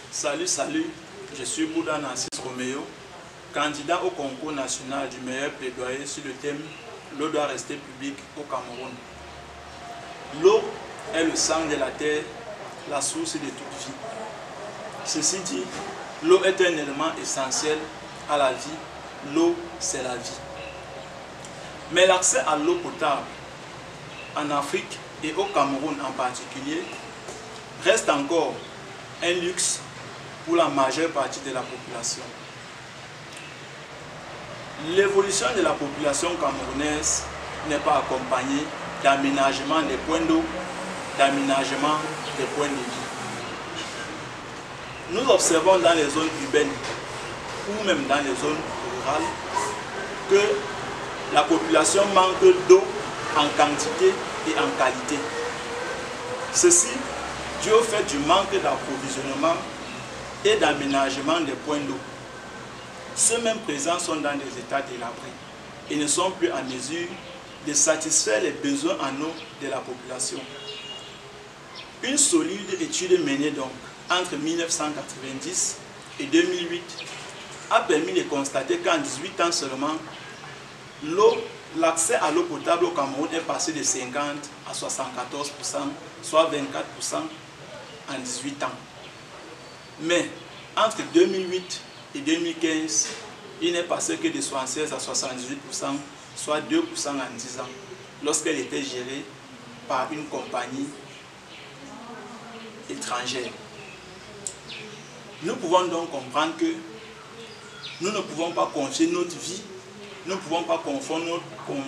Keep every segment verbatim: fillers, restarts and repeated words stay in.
Salut, salut, je suis Bouddha Narcisse Roméo, candidat au concours national du meilleur plaidoyer sur le thème « L'eau doit rester publique au Cameroun ». L'eau est le sang de la terre, la source de toute vie. Ceci dit, l'eau est un élément essentiel à la vie. L'eau, c'est la vie. Mais l'accès à l'eau potable en Afrique et au Cameroun en particulier reste encore un luxe pour la majeure partie de la population. L'évolution de la population camerounaise n'est pas accompagnée d'aménagement des points d'eau, d'aménagement des points de vie. Nous observons dans les zones urbaines ou même dans les zones rurales que la population manque d'eau en quantité et en qualité. Ceci dû au fait du manque d'approvisionnement et d'aménagement des points d'eau. Ceux-mêmes présents sont dans des états délabrés et ne sont plus en mesure de satisfaire les besoins en eau de la population. Une solide étude menée donc entre mille neuf cent quatre-vingt-dix et deux mille huit a permis de constater qu'en dix-huit ans seulement, l'eau, l'accès à l'eau potable au Cameroun est passé de cinquante à soixante-quatorze pour cent, soit vingt-quatre pour cent en dix-huit ans. Mais entre deux mille huit et deux mille quinze, il n'est passé que de soixante-seize à soixante-dix-huit pour cent, soit deux pour cent en dix ans, lorsqu'elle était gérée par une compagnie étrangère. Nous pouvons donc comprendre que nous ne pouvons pas confier notre vie, nous ne pouvons pas confondre notre,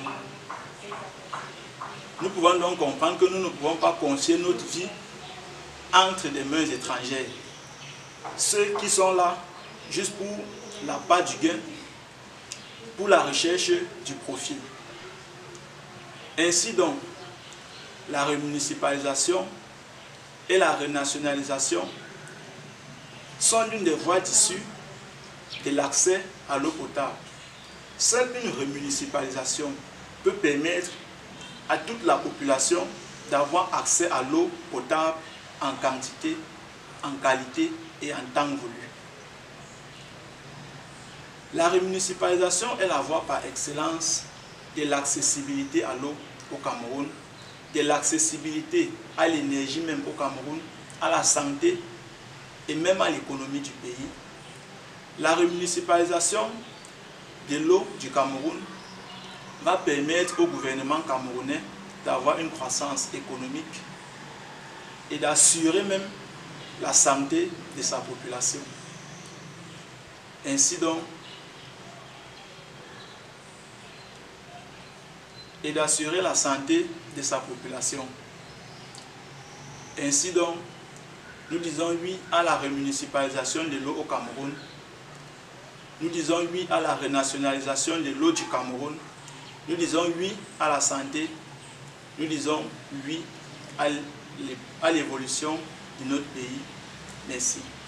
nous pouvons donc comprendre que nous ne pouvons pas confier notre vie entre des mains étrangères. Ceux qui sont là juste pour la part du gain, pour la recherche du profit. Ainsi donc, la remunicipalisation et la renationalisation sont l'une des voies d'issue de l'accès à l'eau potable. Seule une remunicipalisation peut permettre à toute la population d'avoir accès à l'eau potable en quantité, en qualité et en temps voulu. La remunicipalisation est la voie par excellence de l'accessibilité à l'eau au Cameroun, de l'accessibilité à l'énergie même au Cameroun, à la santé et même à l'économie du pays. La remunicipalisation de l'eau du Cameroun va permettre au gouvernement camerounais d'avoir une croissance économique et d'assurer même la santé de sa population. Ainsi donc, et d'assurer la santé de sa population. Ainsi donc, nous disons oui à la remunicipalisation de l'eau au Cameroun. Nous disons oui à la renationalisation de l'eau du Cameroun. Nous disons oui à la santé. Nous disons oui à l'évolution de notre pays. Merci.